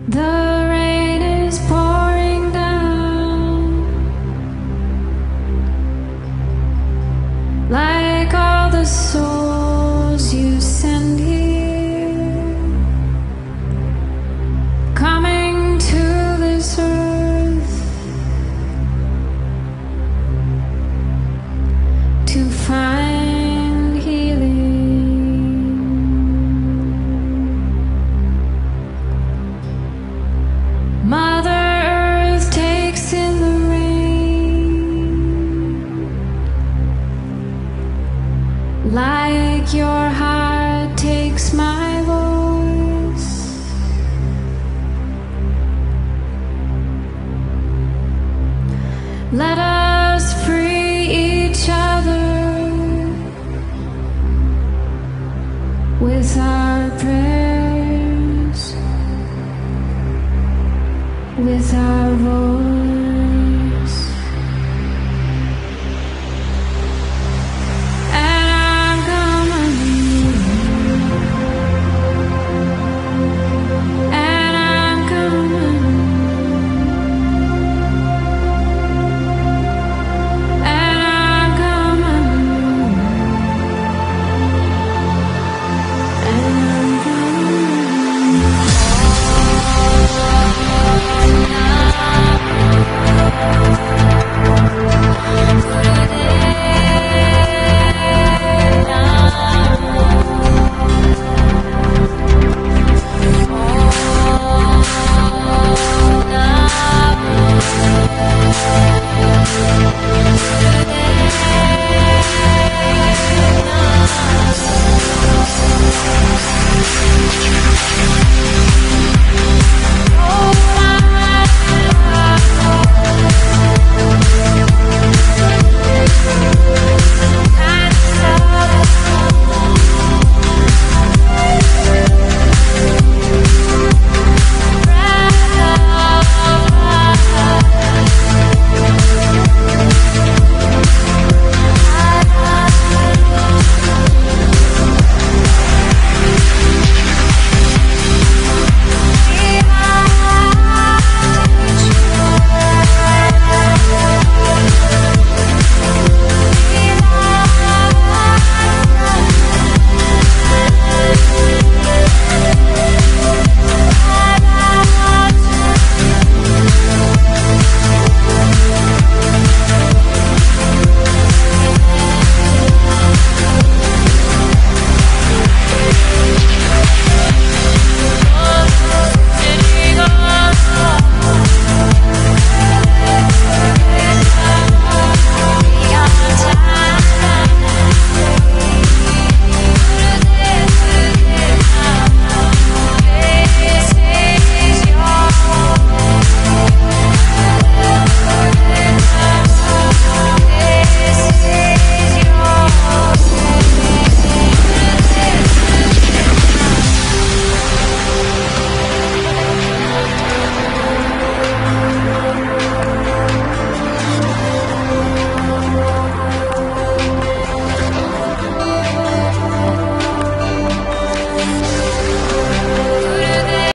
The rain is pouring down, like all the souls you send here, coming to this earth to find healing. Mother Earth takes in the rain, like your heart takes my voice. Let us free each other with our prayers, with our voice.